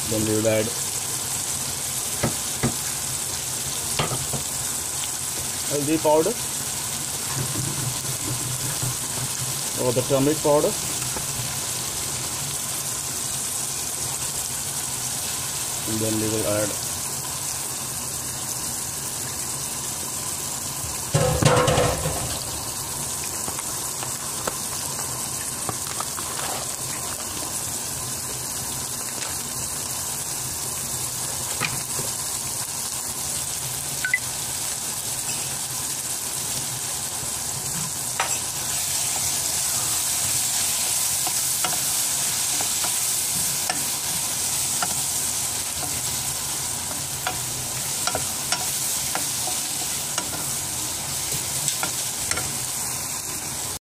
Then we will add haldi powder or the turmeric powder. And then we will add